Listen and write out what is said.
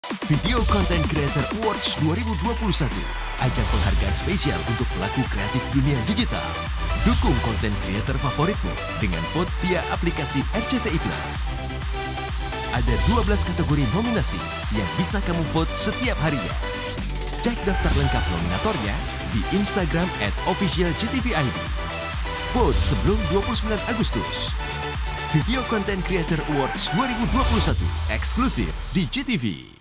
Video Content Creator Awards 2021, ajang penghargaan spesial untuk pelaku kreatif dunia digital. Dukung konten kreator favoritmu dengan vote via aplikasi RCTI Plus. Ada 12 kategori nominasi yang bisa kamu vote setiap harinya. Cek daftar lengkap nominatornya di Instagram @officialgtv.id. Vote sebelum 29 Agustus. Video Content Creator Awards 2021, eksklusif di GTV.